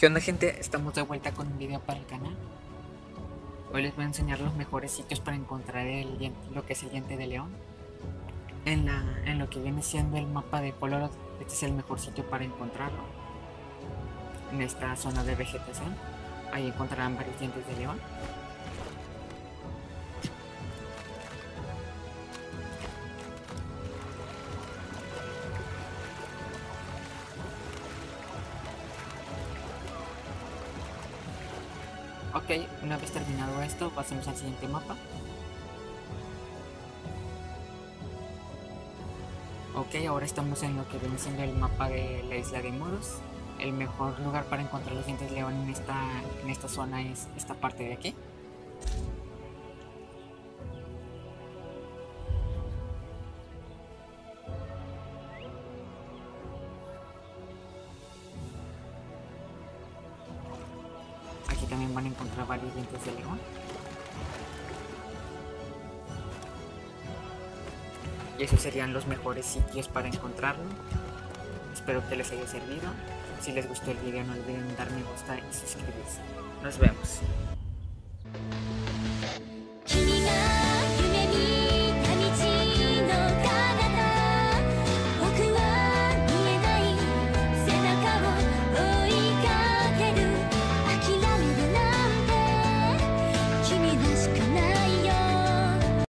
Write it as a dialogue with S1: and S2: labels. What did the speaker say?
S1: ¿Qué onda, gente? Estamos de vuelta con un video para el canal. Hoy les voy a enseñar los mejores sitios para encontrar lo que es el diente de león. En lo que viene siendo el mapa de Polorod, este es el mejor sitio para encontrarlo. En esta zona de vegetación, ahí encontrarán varios dientes de león. Ok, una vez terminado esto, pasemos al siguiente mapa. Ok, ahora estamos en lo que viene siendo el mapa de la isla de Moros. El mejor lugar para encontrar los dientes de león en esta zona es esta parte de aquí. Aquí también van a encontrar varios dientes de león. Y esos serían los mejores sitios para encontrarlo. Espero que les haya servido. Si les gustó el video no olviden dar me gusta y suscribirse. Nos vemos.